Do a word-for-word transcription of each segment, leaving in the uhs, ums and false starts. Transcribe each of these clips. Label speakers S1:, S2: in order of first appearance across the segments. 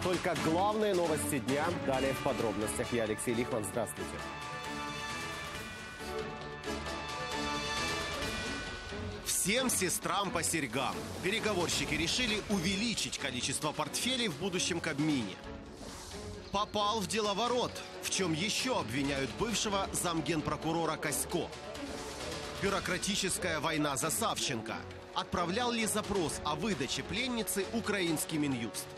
S1: только главные новости дня. Далее в подробностях. Я Алексей Лихман. Здравствуйте. Всем сестрам по серьгам. Переговорщики решили увеличить количество портфелей в будущем Кабмине. Попал в деловорот. В чем еще обвиняют бывшего замгенпрокурора Косько? Бюрократическая война за Савченко. Отправлял ли запрос о выдаче пленницы украинский Минюст?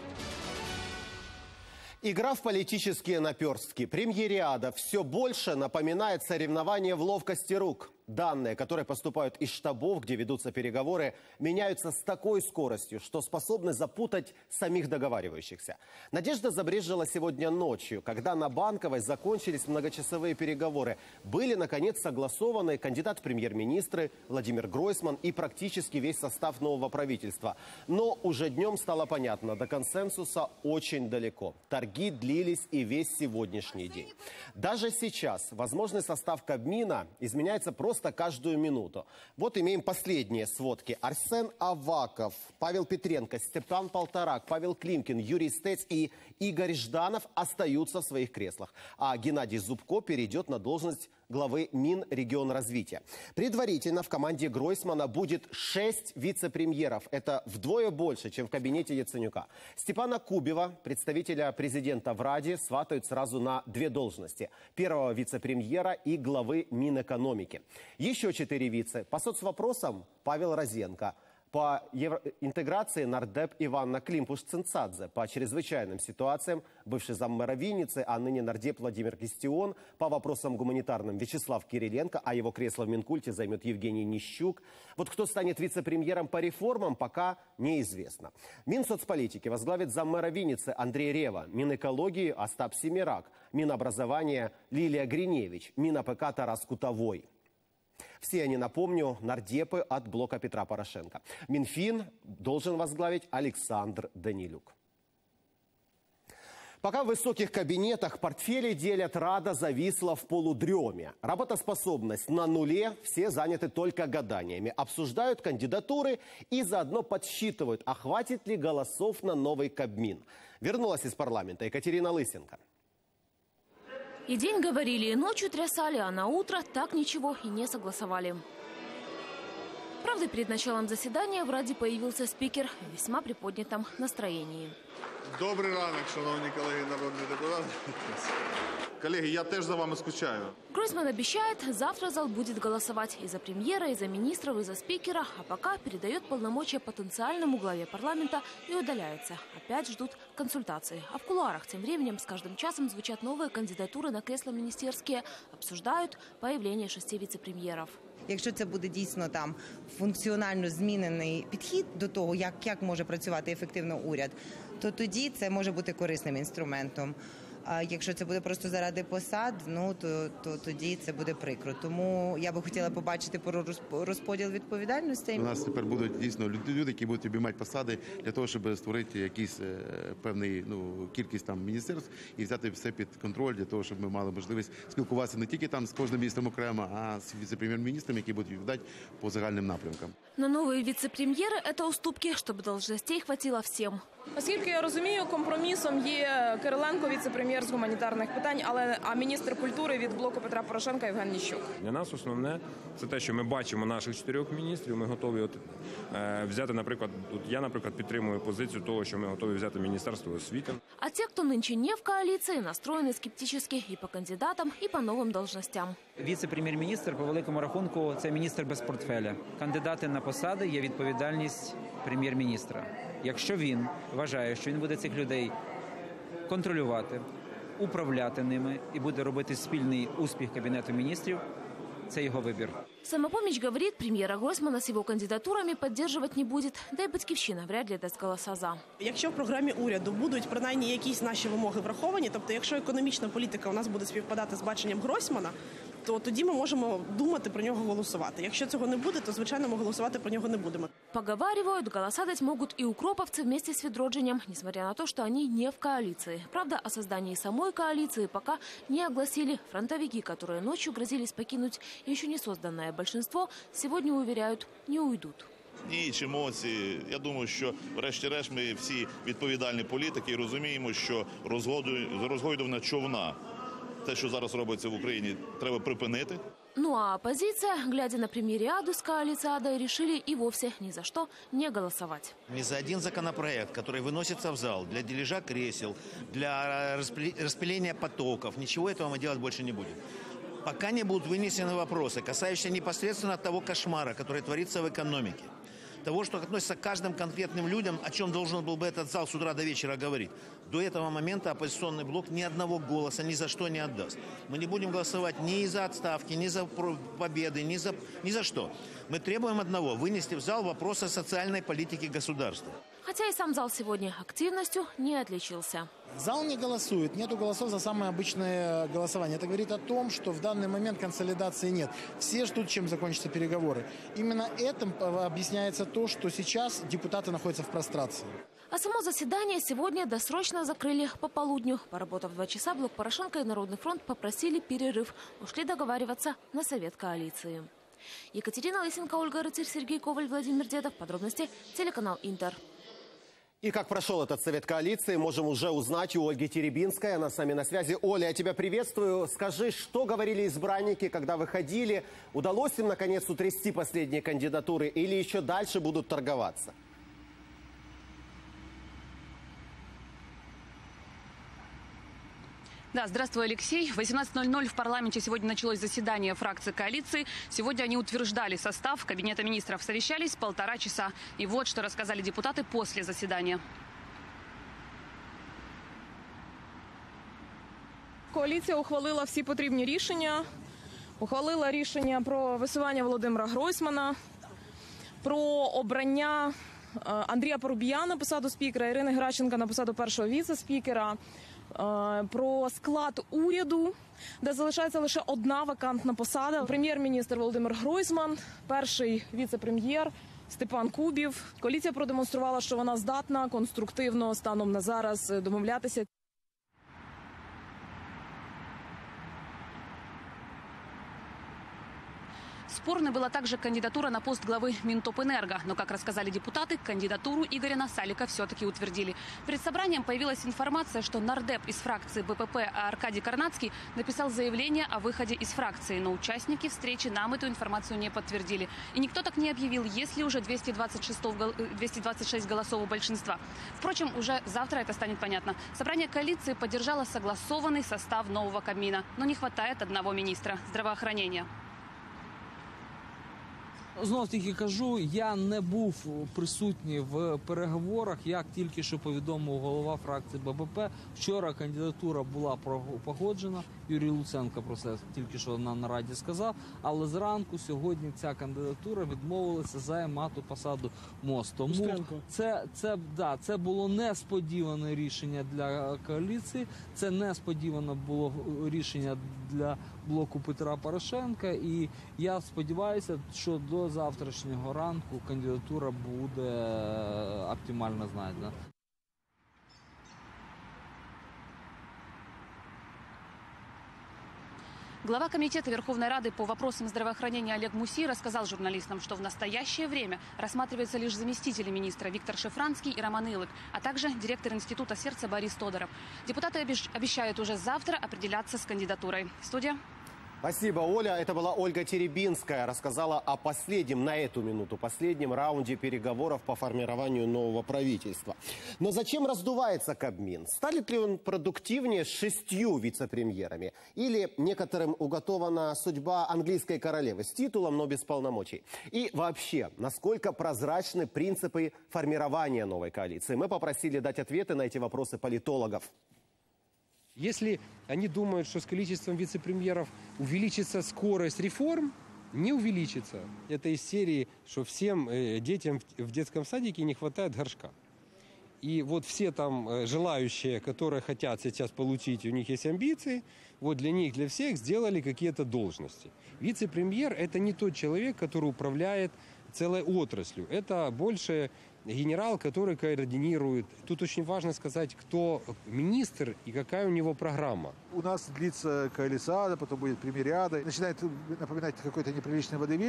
S1: Игра в политические наперстки. Премьериада все больше напоминает соревнование в ловкости рук. Данные, которые поступают из штабов, где ведутся переговоры, меняются с такой скоростью, что способны запутать самих договаривающихся. Надежда забрезжила сегодня ночью, когда на Банковой закончились многочасовые переговоры. Были, наконец, согласованы кандидат в премьер-министры Владимир Гройсман и практически весь состав нового правительства. Но уже днем стало понятно, до консенсуса очень далеко. Торги длились и весь сегодняшний день. Даже сейчас возможный состав Кабмина изменяется просто каждую минуту. Вот имеем последние сводки. Арсен Аваков, Павел Петренко, Степан Полторак, Павел Климкин, Юрий Стец и Игорь Жданов остаются в своих креслах. А Геннадий Зубко перейдет на должность главы Минрегионразвития. Предварительно в команде Гройсмана будет шесть вице-премьеров. Это вдвое больше, чем в кабинете Яценюка. Степана Кубева, представителя президента в Раде, сватают сразу на две должности. Первого вице-премьера и главы Минэкономики. Еще четыре вице. По соцвопросам Павел Розенко. По евроинтеграции нардеп Иванна Климпуш-Цинцадзе. По чрезвычайным ситуациям бывший заммэра Винницы, а ныне нардеп Владимир Кистион. По вопросам гуманитарным Вячеслав Кириленко, а его кресло в Минкульте займет Евгений Нищук. Вот кто станет вице-премьером по реформам, пока неизвестно. Минсоцполитики возглавит заммэра Винницы Андрей Рева. Минэкологии Остап Семирак. Минобразования Лилия Гриневич. Минапк Тарас Кутовой. Все они, напомню, нардепы от блока Петра Порошенко. Минфин должен возглавить Александр Данилюк. Пока в высоких кабинетах портфели делят, Рада зависла в полудреме. Работоспособность на нуле, все заняты только гаданиями. Обсуждают кандидатуры и заодно подсчитывают, а хватит ли голосов на новый Кабмин. Вернулась из парламента Екатерина Лысенко.
S2: И день говорили, и ночью трясали, а на утро так ничего и не согласовали. Правда, перед началом заседания в Раде появился спикер в весьма приподнятом настроении.
S3: Добрий ранок, шановні колеги народні депутати. Коллеги, я тоже за вами скучаю.
S2: Гройсман обещает, завтра зал будет голосовать и за премьера, и за министров, и за спикера, а пока передает полномочия потенциальному главе парламента и удаляется. Опять ждут консультации. А в кулуарах тем временем с каждым часом звучат новые кандидатуры на кресла министерские, обсуждают появление шести вице-премьеров.
S4: Якщо це буде дійсно там функціонально змінений підхід до того, як, як може працювати ефективно уряд, то тоді це може бути корисним інструментом. А якщо це буде просто заради посад, ну то, то тоді це буде прикро. Тому я би хотіла побачити про розподіл відповідальностей.
S5: У нас тепер будуть дійсно люди, які будуть обіймати посади для того, щоб створити якісь певний ну кількість там міністерств і взяти все під контроль для того, щоб ми мали можливість спілкуватися не тільки там з кожним міністром окремо, а з віце-прем'єр-міністром, які будуть відповідати по загальним напрямкам.
S2: Но новые вице-премьеры – это уступки, чтобы должностей хватило всем.
S6: Оскільки я розумію, компромісом є Кириленко, віце-прем'єр з гуманітарних питань, але а міністр культури від блоку Петра Порошенка Євген Нищук.
S7: Для нас основне – це те, що ми бачимо наших чотирьох міністрів, ми готові от, е, взяти, наприклад, от я, наприклад, підтримую позицію того, що ми готові взяти Міністерство освіти.
S2: А те, кто нынче не в коалиции, настроены скептически и по кандидатам, и по новым должностям.
S8: Віце-прем'єр-міністр, по великому рахунку, це міністр без портфеля. Кандидати на посади є відповідальність прем'єр-міністра. Якщо він вважає, що він буде цих людей контролювати, управляти ними і буде робити спільний успіх Кабінету міністрів, це його вибір.
S2: Самопомощь говорит, премьера Гройсмана с его кандидатурами поддерживать не будет, да и Батьківщина вряд ли дасть голоса за.
S9: Якщо в програмі уряду будуть принаймні якісь наші вимоги враховані, тобто якщо економічна політика у нас буде співпадати з баченням Гройсмана, то тоді ми можемо думати про нього голосувати. Якщо цього не буде, то, звичайно, ми голосувати про нього не будемо.
S2: Поговаривают, голоса дать могут и укроповцы вместе с Ведродженем, несмотря на то, что они не в коалиции. Правда, о создании самой коалиции пока не огласили. Фронтовики, которые ночью грозились покинуть еще не созданное большинство, сегодня уверяют, не уйдут.
S10: Ніч, емоції. Я думаю, що врешті-решт ми всі відповідальні політики і розуміємо, що розгойдування човна, те, що зараз робиться в Україні, треба припинити.
S2: Ну а оппозиция, глядя на премьериаду с коалициадой, решили и вовсе ни за что не голосовать.
S11: Ни за один законопроект, который выносится в зал для дележа кресел, для распыления потоков, ничего этого мы делать больше не будем. Пока не будут вынесены вопросы, касающиеся непосредственно того кошмара, который творится в экономике, того, что относится к каждым конкретным людям, о чем должен был бы этот зал с утра до вечера говорить. До этого момента оппозиционный блок ни одного голоса ни за что не отдаст. Мы не будем голосовать ни за отставки, ни за победы, ни за, ни за что. Мы требуем одного – вынести в зал вопросы социальной политики государства.
S2: Хотя и сам зал сегодня активностью не отличился.
S12: Зал не голосует, нету голосов за самое обычное голосование. Это говорит о том, что в данный момент консолидации нет. Все ждут, чем закончатся переговоры. Именно этим объясняется то, что сейчас депутаты находятся в прострации.
S2: А само заседание сегодня досрочно закрыли по полудню. Поработав два часа, Блок Порошенко и Народный фронт попросили перерыв. Ушли договариваться на совет коалиции. Екатерина Лысенко, Ольга Рыцарь, Сергей Коваль, Владимир Дедов. Подробности телеканал Интер.
S1: И как прошел этот совет коалиции, можем уже узнать у Ольги Теребинской. Она с нами на связи. Оля, я тебя приветствую. Скажи, что говорили избранники, когда выходили? Удалось им, наконец, утрясти последние кандидатуры или еще дальше будут торговаться?
S13: Да, здравствуй, Алексей. В восемнадцать ноль ноль в парламенте сегодня началось заседание фракции коалиции. Сегодня они утверждали состав Кабинета министров. Совещались полтора часа. И вот что рассказали депутаты после заседания.
S6: Коаліція ухвалила всі потрібні рішення. Ухвалила рішення про висування Володимира Гройсмана, про обрання Андрія Парубія на посаду спікера, Ірини Геращенко на посаду першого віце-спікера, про склад уряду, де залишається лише одна вакантна посада. Прем'єр-міністр Володимир Гройсман, перший віце-прем'єр Степан Кубів. Коаліція продемонструвала, що вона здатна конструктивно станом на зараз домовлятися.
S13: Спорной была также кандидатура на пост главы Минтопэнерго. Но, как рассказали депутаты, кандидатуру Игоря Насалика все-таки утвердили. Перед собранием появилась информация, что нардеп из фракции БПП Аркадий Карнацкий написал заявление о выходе из фракции. Но участники встречи нам эту информацию не подтвердили. И никто так не объявил, есть ли уже двести двадцать шесть голосов у большинства. Впрочем, уже завтра это станет понятно. Собрание коалиции поддержало согласованный состав нового Кабмина. Но не хватает одного министра здравоохранения.
S14: Знову ж таки кажу, я не був присутній в переговорах, як тільки що повідомив голова фракції БПП. Вчора кандидатура була погоджена, Юрій Луценко про це тільки що на нараді сказав, але зранку сьогодні ця кандидатура відмовилася займати посаду МОЗ. Тому це, це, да, це було несподіване рішення для коаліції, це несподіване було рішення для блоку Петра Порошенка, і я сподіваюся, що до завтрашнього ранку кандидатура буде оптимально знайдена.
S13: Глава комитета Верховной Рады по вопросам здравоохранения Олег Мусий рассказал журналистам, что в настоящее время рассматриваются лишь заместители министра Виктор Шефранский и Роман Илык, а также директор Института сердца Борис Тодоров. Депутаты обещают уже завтра определяться с кандидатурой. Студия.
S1: Спасибо, Оля. Это была Ольга Теребинская. Рассказала о последнем, на эту минуту, последнем раунде переговоров по формированию нового правительства. Но зачем раздувается Кабмин? Станет ли он продуктивнее с шестью вице-премьерами? Или некоторым уготована судьба английской королевы с титулом, но без полномочий? И вообще, насколько прозрачны принципы формирования новой коалиции? Мы попросили дать ответы на эти вопросы политологов.
S15: Если они думают, что с количеством вице-премьеров увеличится скорость реформ, не увеличится. Это из серии, что всем детям в детском садике не хватает горшка. И вот все там желающие, которые хотят сейчас получить, у них есть амбиции, вот для них, для всех сделали какие-то должности. Вице-премьер – это не тот человек, который управляет целой отраслью. Это больше генерал, который координирует. Тут очень важно сказать, кто министр и какая у него программа.
S16: У нас длится коалициада, потом будет премьериада. Начинает напоминать какой-то неприличный водевиль.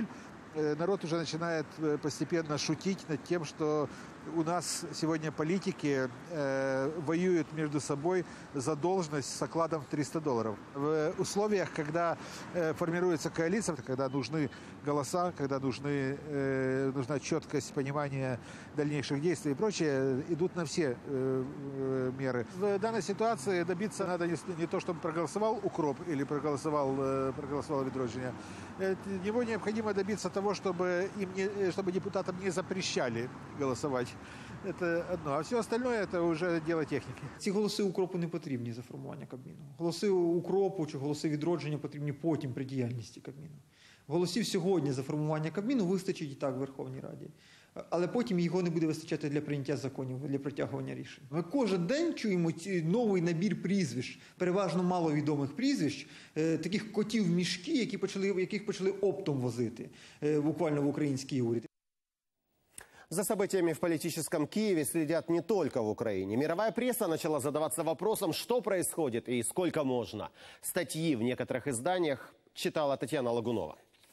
S16: народ уже начинает постепенно шутить над тем, что у нас сегодня политики э, воюют между собой за должность с окладом в триста долларов. В условиях, когда э, формируется коалиция, когда нужны голоса, когда нужны, э, нужна четкость, понимание дальнейших действий и прочее, идут на все э, э, меры. В данной ситуации добиться надо не, не то, чтобы проголосовал укроп или проголосовал, э, проголосовал Відродження. Его необходимо добиться того, чтобы, им не, чтобы депутатам не запрещали голосовать. Це одно, а все остальное – це вже діло техніки.
S17: Ці голоси укропу не потрібні за формування Кабміну. Голоси укропу чи голоси Відродження потрібні потім при діяльності Кабміну. Голосів сьогодні за формування Кабміну вистачить і так в Верховній Раді. Але потім його не буде вистачати для прийняття законів, для притягування рішень. Ми кожен день чуємо новий набір прізвищ, переважно маловідомих прізвищ, таких котів в мішки, які почали, яких почали оптом возити буквально в український уряд.
S1: За событиями в политическом Киеве следят не только в Украине. Мировая пресса начала задаваться вопросом, что происходит и сколько можно. Статьи в некоторых изданиях читала Татьяна Лагунова.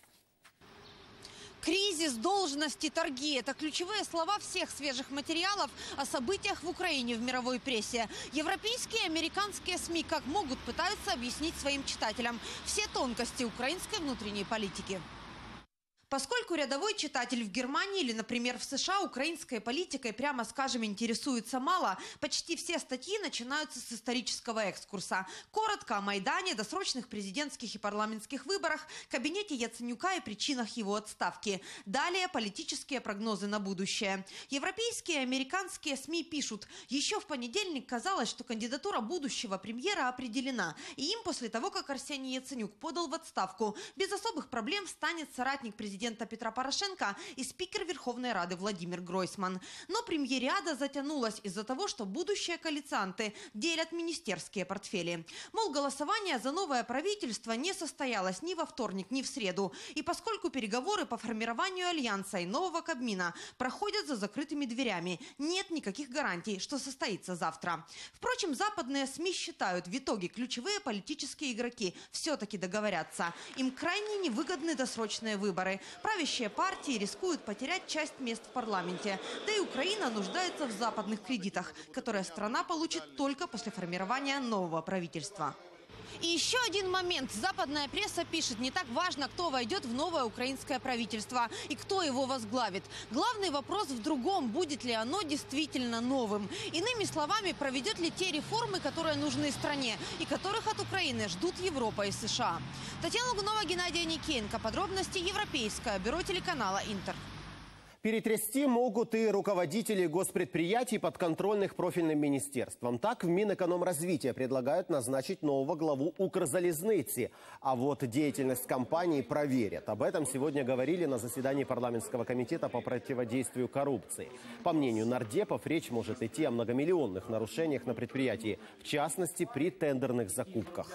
S18: Кризис, должности, торги – это ключевые слова всех свежих материалов о событиях в Украине в мировой прессе. Европейские и американские СМИ как могут пытаются объяснить своим читателям все тонкости украинской внутренней политики. Поскольку рядовой читатель в Германии или, например, в США украинской политикой, прямо скажем, интересуется мало, почти все статьи начинаются с исторического экскурса. Коротко о Майдане, досрочных президентских и парламентских выборах, кабинете Яценюка и причинах его отставки. Далее политические прогнозы на будущее. Европейские и американские СМИ пишут: еще в понедельник казалось, что кандидатура будущего премьера определена. И им после того, как Арсений Яценюк подал в отставку, без особых проблем станет соратник президента президента Петра Порошенко и спикер Верховной Рады Владимир Гройсман. Но премьериада затянулась из-за того, что будущие коалицианты делят министерские портфели. Мол, голосование за новое правительство не состоялось ни во вторник, ни в среду. И поскольку переговоры по формированию альянса и нового Кабмина проходят за закрытыми дверями, нет никаких гарантий, что состоится завтра. Впрочем, западные СМИ считают, в итоге ключевые политические игроки все-таки договорятся. Им крайне невыгодны досрочные выборы. Правящие партии рискуют потерять часть мест в парламенте. Да и Украина нуждается в западных кредитах, которые страна получит только после формирования нового правительства. И еще один момент. Западная пресса пишет: не так важно, кто войдет в новое украинское правительство и кто его возглавит. Главный вопрос в другом: будет ли оно действительно новым. Иными словами, проведет ли те реформы, которые нужны стране и которых от Украины ждут Европа и США. Татьяна Лагунова, Геннадий Аникеенко. Подробности Европейское бюро телеканала «Интер».
S1: Перетрясти могут и руководители госпредприятий, подконтрольных профильным министерством. Так, в Минэкономразвития предлагают назначить нового главу Укрзалезницы. А вот деятельность компании проверят. Об этом сегодня говорили на заседании парламентского комитета по противодействию коррупции. По мнению нардепов, речь может идти о многомиллионных нарушениях на предприятии, в частности, при тендерных закупках.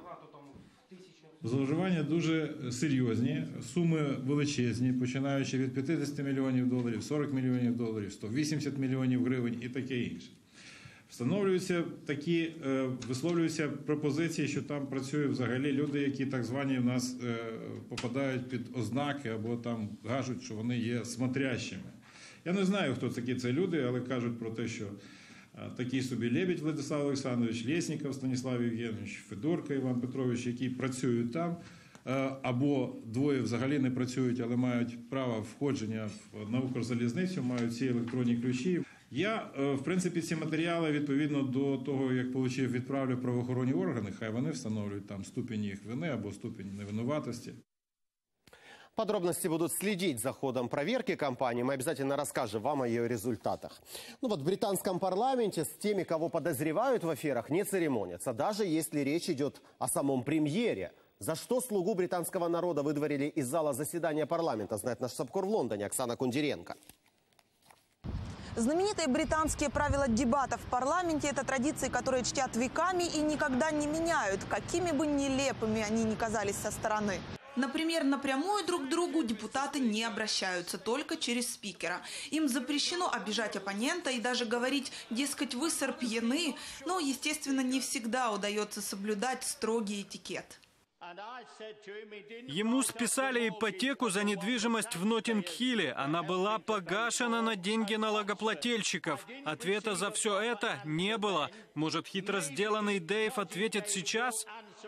S19: Зловживання дуже серйозні, суми величезні, починаючи від п'ятдесят мільйонів доларів, сорок мільйонів доларів, сто вісімдесят мільйонів гривень і таке інше. Встановлюються такі, висловлюються пропозиції, що там працюють взагалі люди, які так звані в нас попадають під ознаки або там кажуть, що вони є смотрящими. Я не знаю, хто такі це люди, але кажуть про те, що такий собі Лебедь Владислав Олександрович, Лєсніков Станіслав Євгенович, Федорко Іван Петрович, які працюють там, або двоє взагалі не працюють, але мають право входження на Укрзалізницю, мають ці електронні ключі. Я, в принципі, ці матеріали, відповідно до того, як отримав, відправлю в правоохоронні органи, хай вони встановлюють там ступінь їх вини або ступінь невинуватості.
S1: Подробности будут следить за ходом проверки компании. Мы обязательно расскажем вам о ее результатах. Ну вот в британском парламенте с теми, кого подозревают в аферах, не церемонятся. Даже если речь идет о самом премьере. За что слугу британского народа выдворили из зала заседания парламента, знает наш САПКОР в Лондоне Оксана Кундеренко.
S20: Знаменитые британские правила дебатов в парламенте – это традиции, которые чтят веками и никогда не меняют, какими бы нелепыми они ни казались со стороны. Например, напрямую друг к другу депутаты не обращаются, только через спикера. Им запрещено обижать оппонента и даже говорить, дескать, вы, сэр, пьяны. Но, естественно, не всегда удается соблюдать строгий этикет.
S21: Ему списали ипотеку за недвижимость в Ноттинг-Хилле. Она была погашена на деньги налогоплательщиков. Ответа за все это не было. Может, хитро сделанный Дэйв ответит сейчас?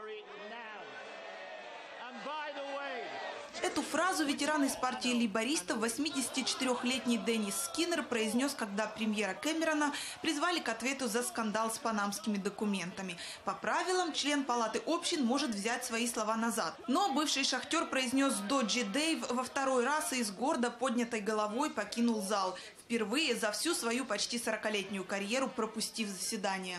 S20: Эту фразу ветеран из партии лейбористов, восьмидесятичетырёхлетний Деннис Скиннер, произнес, когда премьера Кэмерона призвали к ответу за скандал с панамскими документами. По правилам, член Палаты общин может взять свои слова назад. Но бывший шахтер произнес «Доджи Дэйв» во второй раз и с гордо поднятой головой покинул зал. Впервые за всю свою почти сорокалетнюю карьеру пропустив заседание.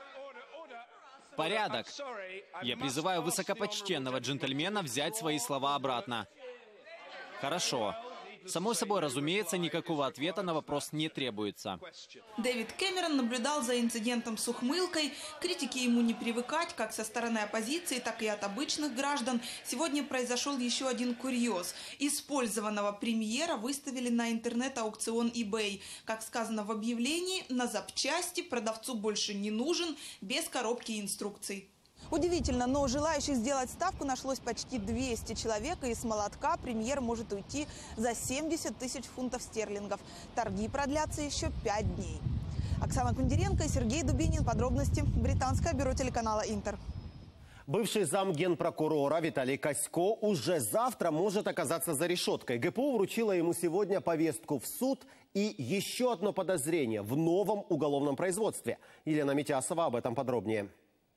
S22: Порядок. Я призываю высокопочтенного джентльмена взять свои слова обратно. Хорошо. Само собой, разумеется, никакого ответа на вопрос не требуется.
S20: Дэвид Кэмерон наблюдал за инцидентом с ухмылкой. Критики ему не привыкать, как со стороны оппозиции, так и от обычных граждан. Сегодня произошел еще один курьез. Использованного премьера выставили на интернет-аукцион eBay. Как сказано в объявлении, на запчасти продавцу больше не нужен, без коробки инструкций. Удивительно, но желающих сделать ставку нашлось почти двести человек, и с молотка премьер может уйти за семьдесят тысяч фунтов стерлингов. Торги продлятся еще пять дней. Оксана Кундеренко и Сергей Дубинин. Подробности. Британское бюро телеканала «Интер».
S1: Бывший зам генпрокурора Виталий Касько уже завтра может оказаться за решеткой. ГПУ вручила ему сегодня повестку в суд и еще одно подозрение в новом уголовном производстве. Елена Митясова об этом подробнее.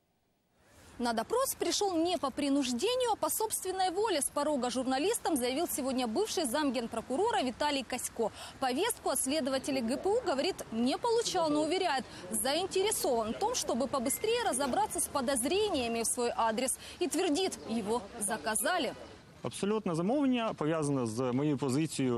S23: На допрос пришел не по принуждению, а по собственной воле. С порога журналистам заявил сегодня бывший замгенпрокурора Виталий Касько. Повестку от следователей ГПУ, говорит, не получал, но уверяет, заинтересован в том, чтобы побыстрее разобраться с подозрениями в свой адрес. И твердит, его заказали.
S24: Абсолютне замовлення пов'язане з моєю позицією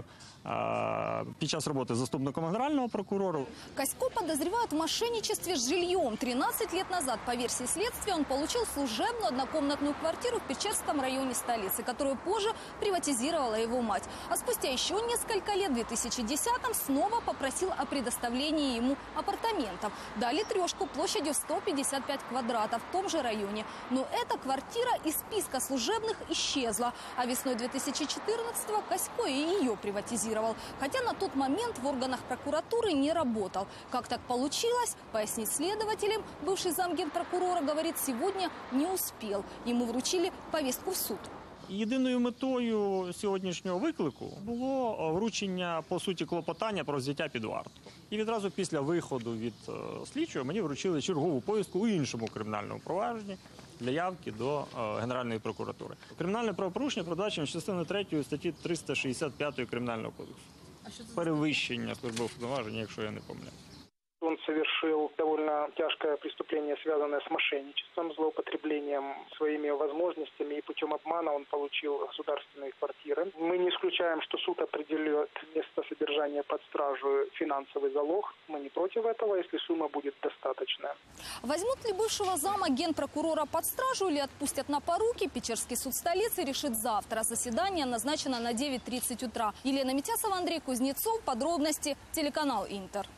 S24: під час роботи заступником генерального прокурора.
S23: Касько подозревают в мошенничестве с жильем. тринадцать лет назад, по версии следствия, он получил служебную однокомнатную квартиру в Печерском районе столицы, которую позже приватизировала его мать. А спустя еще несколько лет, в две тысячи десятом, снова попросил о предоставлении ему апартаментов. Дали трешку площадью сто пятьдесят пять квадратов в том же районе. Но эта квартира из списка служебных исчезла. А весной две тысячи четырнадцатого Касько и ее приватизировал. Хотя на тот момент в органах прокуратуры не работал. Как так получилось, пояснить следователям, бывший замгенпрокурора, говорит, сегодня не успел. Ему вручили повестку в суд.
S24: Єдиною метою сьогоднішнього виклику було вручення, по суті, клопотання про взяття під варту. І відразу після виходу від слідчого мені вручили чергову повістку у іншому кримінальному провадженні для явки до Генеральної прокуратури. Кримінальне правопорушення передбачено частиною третьої статті триста шістдесят п'ятої Кримінального кодексу. Перевищення службових повноважень, якщо я не помиляюсь.
S25: Он совершил довольно тяжкое преступление, связанное с мошенничеством, злоупотреблением своими возможностями, и путем обмана он получил государственные квартиры. Мы не исключаем, что суд определит место содержания под стражу финансовый залог. Мы не против этого, если сумма будет достаточная.
S23: Возьмут ли бывшего зама генпрокурора под стражу или отпустят на поруки, Печерский суд столицы решит завтра. Заседание назначено на девять тридцать утра. Елена Митясова, Андрей Кузнецов. Подробности. Телеканал «Интер».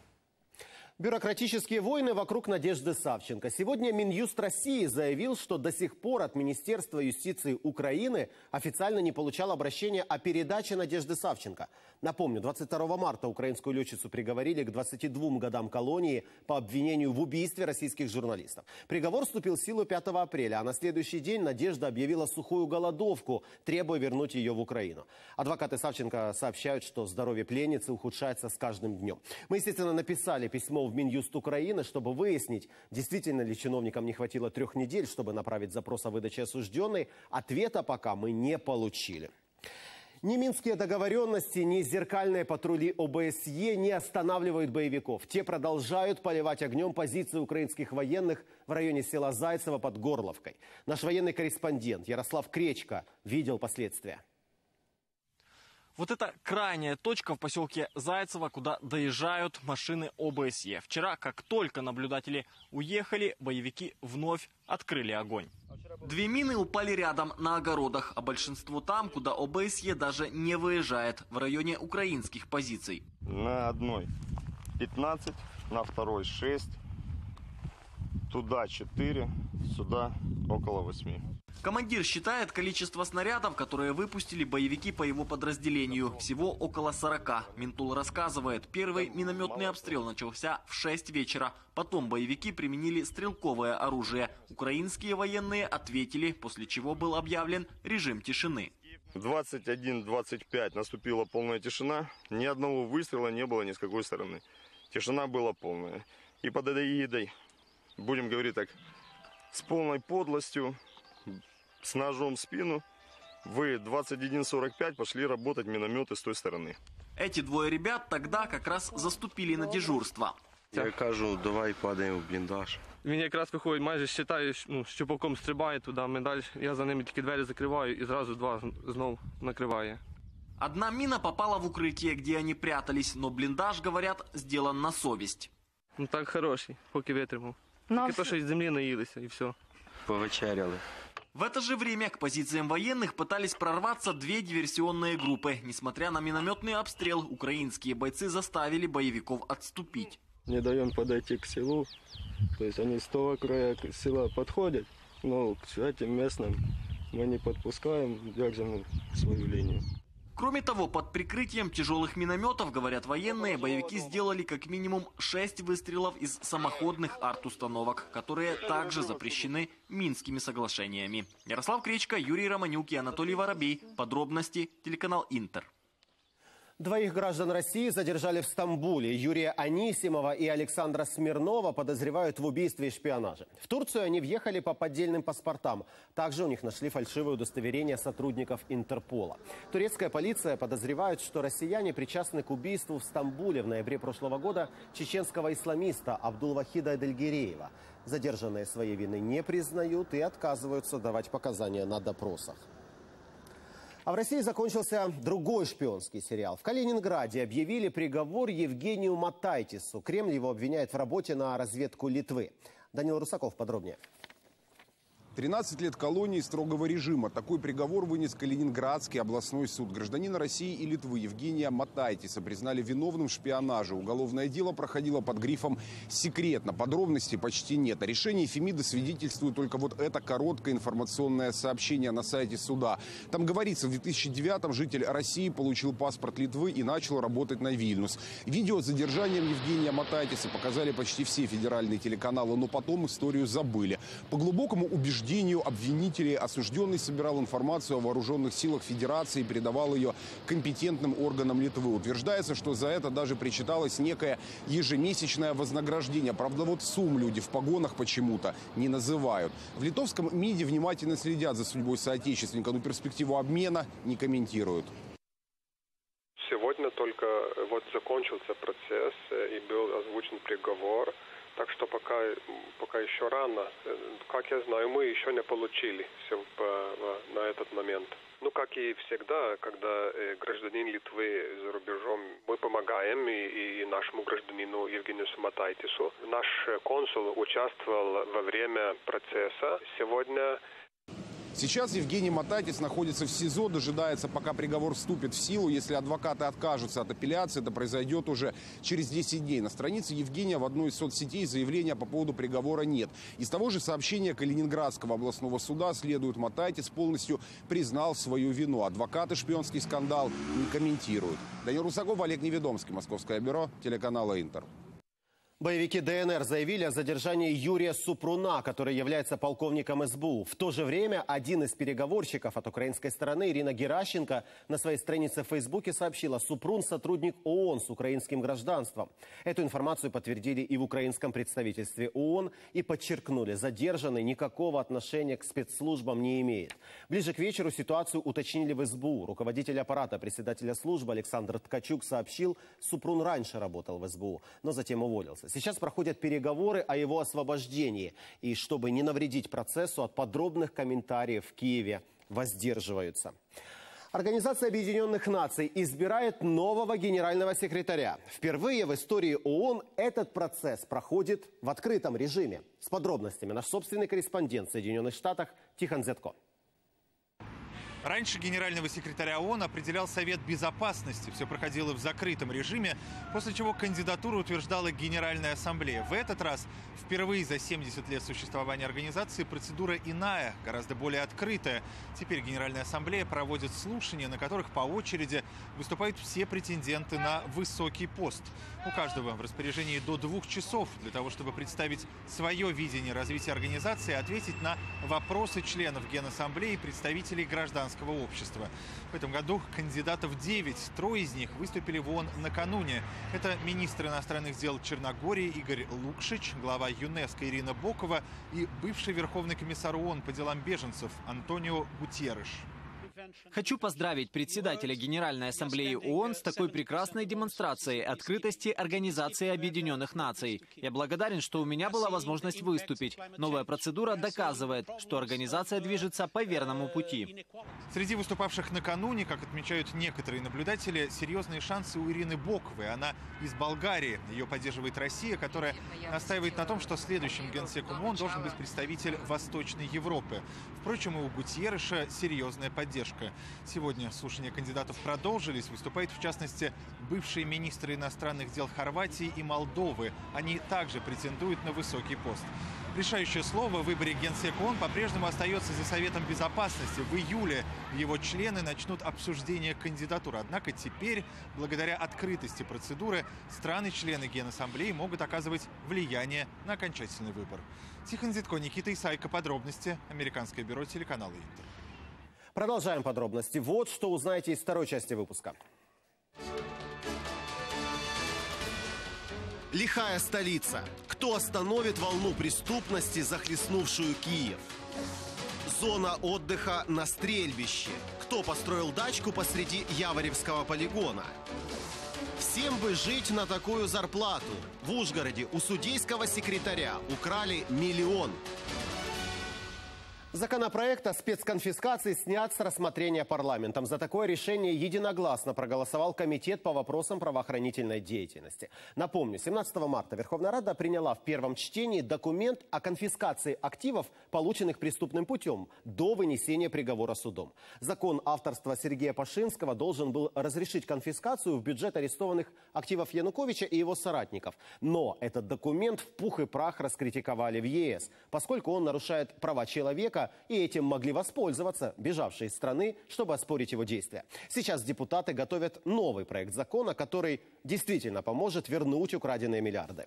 S1: Бюрократические войны вокруг Надежды Савченко. Сегодня Минюст России заявил, что до сих пор от Министерства юстиции Украины официально не получал обращения о передаче Надежды Савченко. Напомню, двадцать второго марта украинскую летчицу приговорили к двадцати двум годам колонии по обвинению в убийстве российских журналистов. Приговор вступил в силу пятого апреля, а на следующий день Надежда объявила сухую голодовку, требуя вернуть ее в Украину. Адвокаты Савченко сообщают, что здоровье пленницы ухудшается с каждым днем. Мы, естественно, написали письмо в Минюст Украины, чтобы выяснить, действительно ли чиновникам не хватило трех недель, чтобы направить запрос о выдаче осужденной. Ответа пока мы не получили. Ни минские договоренности, ни зеркальные патрули ОБСЕ не останавливают боевиков. Те продолжают поливать огнем позиции украинских военных в районе села Зайцево под Горловкой. Наш военный корреспондент Ярослав Кречко видел последствия.
S26: Вот это крайняя точка в поселке Зайцево, куда доезжают машины ОБСЕ. Вчера, как только наблюдатели уехали, боевики вновь открыли огонь. Две мины упали рядом на огородах, а большинство там, куда ОБСЕ даже не выезжает, в районе украинских позиций.
S27: На одной пятнадцать, на второй шесть, туда четыре, сюда около восьми.
S26: Командир считает количество снарядов, которые выпустили боевики по его подразделению. Всего около сорока. Ментул рассказывает, первый минометный обстрел начался в шесть вечера. Потом боевики применили стрелковое оружие. Украинские военные ответили, после чего был объявлен режим тишины.
S27: В двадцать один двадцать пять наступила полная тишина. Ни одного выстрела не было ни с какой стороны. Тишина была полная. И под этой, будем говорить так, с полной подлостью, с ножом в спину, в двадцать один сорок пять пошли работать минометы с той стороны.
S26: Эти двое ребят тогда как раз заступили на дежурство.
S27: Я кажу, давай падаємо в бліндаж.
S3: Він якраз виходить, майже считає, ну, щупаком стрибає туди, медаль. Я за ними тільки двері закриваю і зразу два знов накриває.
S26: Одна мина попала в укрытие, где они прятались, но блиндаж, говорят, сделан на совесть.
S3: Ну так хороший, поки витримав. Тільки то, що із землі наїлися і все.
S27: Повечеряли.
S26: В это же время к позициям военных пытались прорваться две диверсионные группы. Несмотря на минометный обстрел, украинские бойцы заставили боевиков отступить.
S3: Не даем подойти к селу, то есть они с того края села подходят, но к этим местным мы не подпускаем, держим свою линию.
S26: Кроме того, под прикрытием тяжелых минометов, говорят военные, боевики сделали как минимум шесть выстрелов из самоходных арт-установок, которые также запрещены Минскими соглашениями. Ярослав Кречко, Юрий Романюк и Анатолий Воробей. Подробности телеканал Интер.
S1: Двоих граждан России задержали в Стамбуле. Юрия Анисимова и Александра Смирнова подозревают в убийстве и шпионаже. В Турцию они въехали по поддельным паспортам. Также у них нашли фальшивые удостоверения сотрудников Интерпола. Турецкая полиция подозревает, что россияне причастны к убийству в Стамбуле в ноябре прошлого года чеченского исламиста Абдулвахида Эдельгереева. Задержанные своей вины не признают и отказываются давать показания на допросах. А в России закончился другой шпионский сериал. В Калининграде объявили приговор Евгению Матайтису. Кремль его обвиняет в работе на разведку Литвы. Данил Русаков подробнее.
S4: тринадцать лет колонии строгого режима. Такой приговор вынес Калининградский областной суд. Гражданина России и Литвы Евгения Матайтиса признали виновным в шпионаже. Уголовное дело проходило под грифом «секретно». Подробностей почти нет. О решении Фемида свидетельствует только вот это короткое информационное сообщение на сайте суда. Там говорится, в две тысячи девятом житель России получил паспорт Литвы и начал работать на Вильнюс. Видео с задержанием Евгения Матайтиса показали почти все федеральные телеканалы, но потом историю забыли. По глубокому убеждению обвинителей осужденный собирал информацию о вооруженных силах Федерации и передавал ее компетентным органам Литвы. Утверждается, что за это даже причиталось некое ежемесячное вознаграждение. Правда, вот сумм люди в погонах почему-то не называют. В литовском МИДе внимательно следят за судьбой соотечественника, но перспективу обмена не комментируют.
S5: Сегодня только вот закончился процесс и был озвучен приговор. Так что пока, пока еще рано. Как я знаю, мы еще не получили все на этот момент. Ну, как и всегда, когда гражданин Литвы за рубежом, мы помогаем и, и нашему гражданину Евгению Матайтису. Наш консул участвовал во время процесса. Сегодня...
S4: Сейчас Евгений Матайтис находится в СИЗО, дожидается, пока приговор вступит в силу. Если адвокаты откажутся от апелляции, это произойдет уже через десять дней. На странице Евгения в одной из соцсетей заявления по поводу приговора нет. Из того же сообщения Калининградского областного суда следует, Матайтис полностью признал свою вину. Адвокаты шпионский скандал не комментируют. Данил Русаков, Олег Неведомский, Московское бюро, телеканала Интер.
S1: Боевики ДНР заявили о задержании Юрия Супруна, который является полковником СБУ. В то же время один из переговорщиков от украинской стороны, Ирина Геращенко, на своей странице в Фейсбуке сообщила: Супрун – сотрудник ООН с украинским гражданством. Эту информацию подтвердили и в украинском представительстве ООН и подчеркнули, задержанный никакого отношения к спецслужбам не имеет. Ближе к вечеру ситуацию уточнили в СБУ. Руководитель аппарата председателя службы Александр Ткачук сообщил, Супрун раньше работал в СБУ, но затем уволился. Сейчас проходят переговоры о его освобождении. И чтобы не навредить процессу, от подробных комментариев в Киеве воздерживаются. Организация Объединенных Наций избирает нового генерального секретаря. Впервые в истории ООН этот процесс проходит в открытом режиме. С подробностями наш собственный корреспондент в Соединенных Штатах Тихон Зетко.
S2: Раньше генерального секретаря ООН определял Совет Безопасности. Все проходило в закрытом режиме, после чего кандидатуру утверждала Генеральная Ассамблея. В этот раз впервые за семьдесят лет существования организации процедура иная, гораздо более открытая. Теперь Генеральная Ассамблея проводит слушания, на которых по очереди выступают все претенденты на высокий пост. У каждого в распоряжении до двух часов для того, чтобы представить свое видение развития организации и ответить на вопросы членов Генассамблеи и представителей гражданского общества. В этом году кандидатов девять. Трое из них выступили в ООН накануне. Это министр иностранных дел Черногории Игорь Лукшич, глава ЮНЕСКО Ирина Бокова и бывший верховный комиссар ООН по делам беженцев Антонио Гутьерреш.
S22: Хочу поздравить председателя Генеральной Ассамблеи ООН с такой прекрасной демонстрацией открытости Организации Объединенных Наций. Я благодарен, что у меня была возможность выступить. Новая процедура доказывает, что организация движется по верному пути.
S2: Среди выступавших накануне, как отмечают некоторые наблюдатели, серьезные шансы у Ирины Боковой. Она из Болгарии. Ее поддерживает Россия, которая настаивает на том, что следующим генсеком ООН должен быть представитель Восточной Европы. Впрочем, и у Гутьерреша серьезная поддержка. Сегодня слушания кандидатов продолжились. Выступают, в частности, бывшие министры иностранных дел Хорватии и Молдовы. Они также претендуют на высокий пост. Решающее слово в выборе генсека ООН по-прежнему остается за Советом Безопасности. В июле его члены начнут обсуждение кандидатуры. Однако теперь, благодаря открытости процедуры, страны-члены Генассамблеи могут оказывать влияние на окончательный выбор. Тихон Зитко, Никита Исайко. Подробности. Американское бюро телеканала Интер.
S1: Продолжаем подробности. Вот что узнаете из второй части выпуска. Лихая столица. Кто остановит волну преступности, захлестнувшую Киев? Зона отдыха на стрельбище. Кто построил дачку посреди Яворевского полигона? Всем бы жить на такую зарплату. В Ужгороде у судейского секретаря украли миллион. Законопроект о спецконфискации снят с рассмотрения парламентом. За такое решение единогласно проголосовал Комитет по вопросам правоохранительной деятельности. Напомню, семнадцатого марта Верховная Рада приняла в первом чтении документ о конфискации активов, полученных преступным путем, до вынесения приговора судом. Закон авторства Сергея Пашинского должен был разрешить конфискацию в бюджет арестованных активов Януковича и его соратников. Но этот документ в пух и прах раскритиковали в ЕС, поскольку он нарушает права человека, и этим могли воспользоваться бежавшие из страны, чтобы оспорить его действия. Сейчас депутаты готовят новый проект закона, который действительно поможет вернуть украденные миллиарды.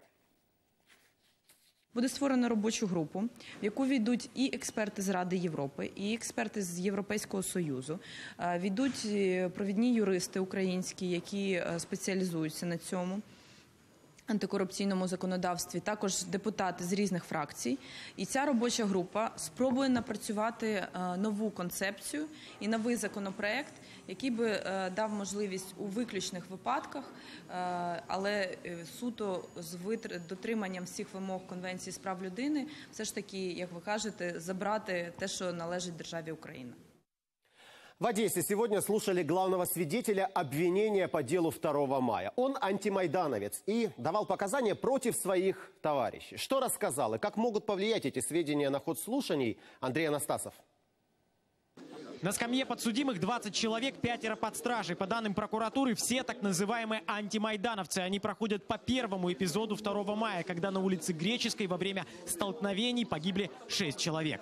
S6: Буде створено робочу групу, в яку війдуть і експерти з Ради Європи, і експерти з Європейського Союзу. Війдуть провідні юристи українські, які спеціалізуються на цьому антикорупційному законодавстві, також депутати з різних фракцій. І ця робоча група спробує напрацювати нову концепцію і новий законопроект, який би дав можливість у виключних випадках, але суто з дотриманням всіх вимог Конвенції з прав людини, все ж таки, як ви кажете, забрати те, що належить державі Україна.
S1: В Одессе сегодня слушали главного свидетеля обвинения по делу второго мая. Он антимайдановец и давал показания против своих товарищей. Что рассказал и как могут повлиять эти сведения на ход слушаний, Андрей Анастасов.
S7: На скамье подсудимых двадцать человек, пятеро под стражей. По данным прокуратуры, все так называемые антимайдановцы. Они проходят по первому эпизоду второго мая, когда на улице Греческой во время столкновений погибли шесть человек.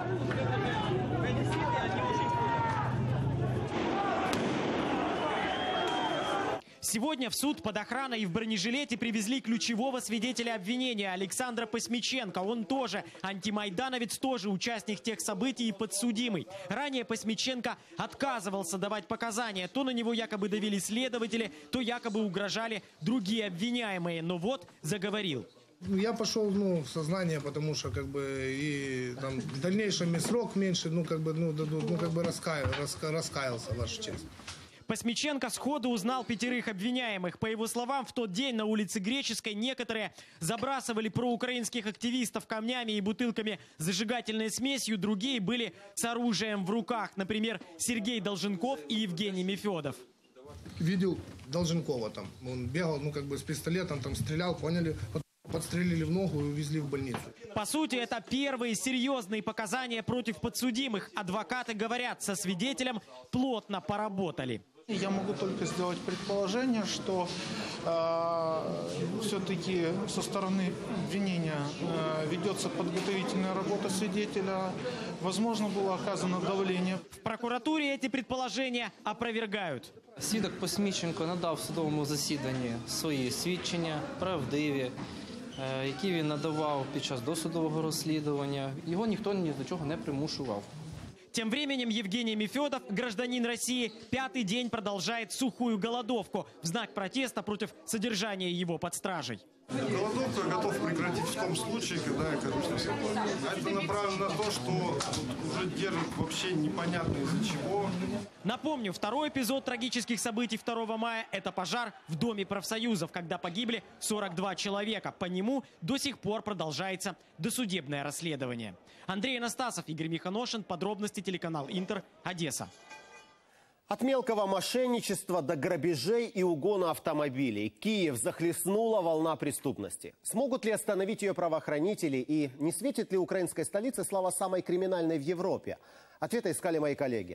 S7: Сегодня в суд под охраной и в бронежилете привезли ключевого свидетеля обвинения Александра Посмиченко. Он тоже антимайдановец, тоже участник тех событий и подсудимый. Ранее Посмиченко отказывался давать показания. То на него якобы давили следователи, то якобы угрожали другие обвиняемые. Но вот заговорил.
S8: Я пошел ну, в сознание, потому что как бы и там в дальнейшем и срок меньше, ну как бы, ну, ну, как бы раскаял, раска, раскаялся, ваша честь.
S7: Посмиченко сходу узнал пятерых обвиняемых. По его словам, в тот день на улице Греческой некоторые забрасывали проукраинских активистов камнями и бутылками с зажигательной смесью, другие были с оружием в руках. Например, Сергей Долженков и Евгений Мефедов.
S8: Видел Долженкова там, он бегал, ну как бы с пистолетом, там стрелял, поняли? подстрелили в ногу и увезли в больницу.
S7: По сути, это первые серьезные показания против подсудимых. Адвокаты говорят, со свидетелем плотно поработали.
S9: Я могу только сделать предположение, что э, все-таки со стороны обвинения э, ведется подготовительная работа свидетеля. Возможно, было оказано давление.
S7: В прокуратуре эти предположения опровергают.
S10: Свідок Посміченко надав в судовому засіданні свої свідчення, правдиві, які він надавав під час досудового розслідування. Його ніхто ні до чого не примушував.
S7: Тем временем Евгений Мефедов, гражданин России, пятый день продолжает сухую голодовку в знак протеста против содержания его под стражей.
S11: Голодовку я готов прекратить в том случае, когда я окажусь на свободе. Это направлено на то, что уже держат вообще непонятно из-за чего.
S7: Напомню, второй эпизод трагических событий второго мая – это пожар в Доме профсоюзов, когда погибли сорок два человека. По нему до сих пор продолжается досудебное расследование. Андрей Анастасов, Игорь Миханошин. Подробности, телеканал Интер, Одесса.
S1: От мелкого мошенничества до грабежей и угона автомобилей Киев захлестнула волна преступности. Смогут ли остановить ее правоохранители и не светит ли украинской столице слава самой криминальной в Европе? Ответы искали мои коллеги.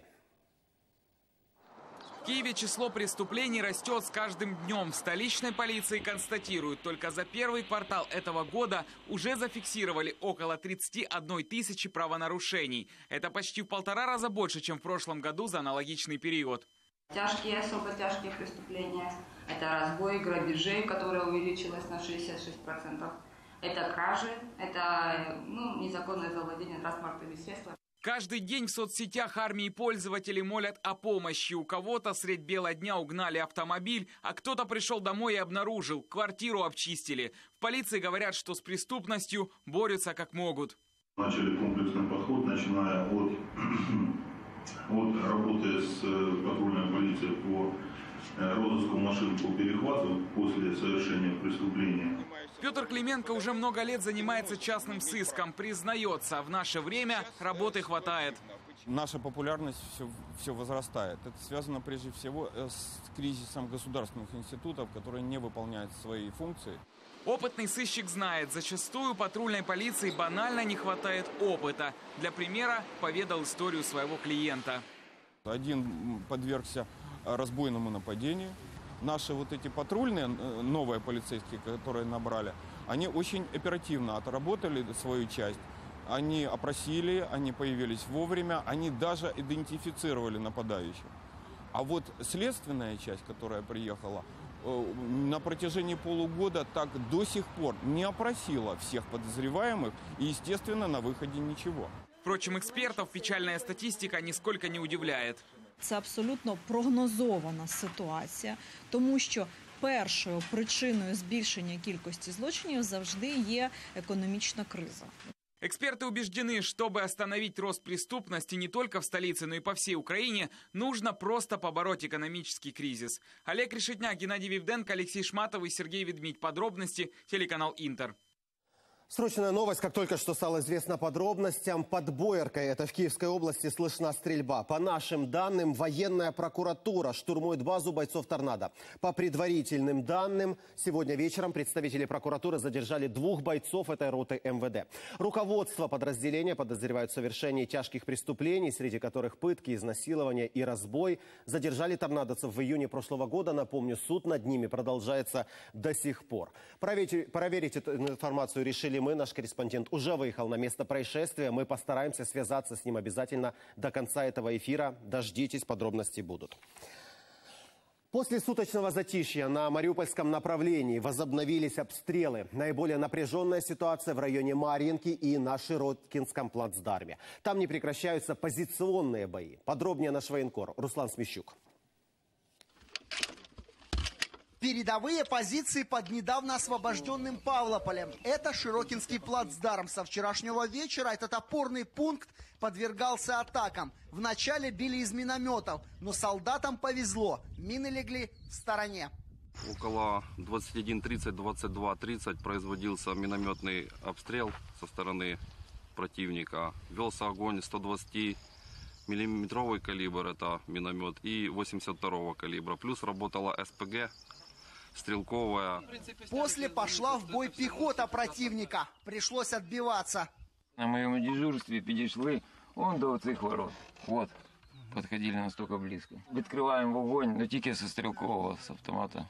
S12: В Киеве число преступлений растет с каждым днем. В столичной полиции констатируют, только за первый квартал этого года уже зафиксировали около тридцати одной тысячи правонарушений. Это почти в полтора раза больше, чем в прошлом году за аналогичный период.
S13: Тяжкие, особо тяжкие преступления. Это разбой, грабежей, которое увеличилось на шестьдесят шесть процентов. Это кражи, это ну, незаконное завладение транспортными средствами.
S12: Каждый день в соцсетях армии пользователей молят о помощи. У кого-то средь бела дня угнали автомобиль, а кто-то пришел домой и обнаружил, квартиру обчистили. В полиции говорят, что с преступностью борются как могут.
S14: Начали комплексный подход, начиная от, от работы с патрульной полицией по розыску машин по перехвату после совершения преступления.
S12: Петр Клименко уже много лет занимается частным сыском. Признается, в наше время работы хватает.
S15: Наша популярность все, все возрастает. Это связано прежде всего с кризисом государственных институтов, которые не выполняют свои функции.
S12: Опытный сыщик знает, зачастую патрульной полиции банально не хватает опыта. Для примера поведал историю своего клиента.
S15: Один подвергся разбойному нападению. Наши вот эти патрульные, новые полицейские, которые набрали, они очень оперативно отработали свою часть. Они опросили, они появились вовремя, они даже идентифицировали нападающих. А вот следственная часть, которая приехала, на протяжении полугода так до сих пор не опросила всех подозреваемых и, естественно, на выходе ничего.
S12: Впрочем, экспертов печальная статистика нисколько не удивляет.
S28: Це абсолютно прогнозована ситуація, тому що першою причиною збільшення кількості злочинів завжди є економічна криза.
S12: Эксперты убеждены, чтобы остановить рост преступности не только в столице, но и по всей Украине, нужно просто побороть экономический кризис. Олег Решетняк, Геннадий Вивденко, Алексей Шматов и Сергей Ведмидь. Подробности, телеканал Интер.
S1: Срочная новость, как только что стало известно подробностям. Под Бояркой, это в Киевской области, слышна стрельба. По нашим данным, военная прокуратура штурмует базу бойцов «Торнадо». По предварительным данным, сегодня вечером представители прокуратуры задержали двух бойцов этой роты эм вэ дэ. Руководство подразделения подозревают в совершении тяжких преступлений, среди которых пытки, изнасилования и разбой. Задержали торнадовцев в июне прошлого года. Напомню, суд над ними продолжается до сих пор. Проверить, проверить эту информацию решили мы. Наш корреспондент уже выехал на место происшествия. Мы постараемся связаться с ним обязательно до конца этого эфира. Дождитесь, подробности будут. После суточного затишья на Мариупольском направлении возобновились обстрелы. Наиболее напряженная ситуация в районе Марьинки и на Широткинском плацдарме. Там не прекращаются позиционные бои. Подробнее наш военкор Руслан Смещук.
S29: Передовые позиции под недавно освобожденным Павлополем. Это Широкинский плацдарм. Со вчерашнего вечера этот опорный пункт подвергался атакам. Вначале били из минометов, но солдатам повезло. Мины легли в стороне.
S30: Около двадцать один тридцать — двадцать два тридцать производился минометный обстрел со стороны противника. Велся огонь сто двадцать миллиметровый калибр, это миномет, и восемьдесят второго калибра. Плюс работала эс пэ гэ стрелковая.
S29: После пошла в бой пехота противника. Пришлось отбиваться.
S16: На моем дежурстве підійшли он до цих ворот. Вот, подходили настолько близко. Відкриваємо вогонь, но тільки со стрілкового, з автомата.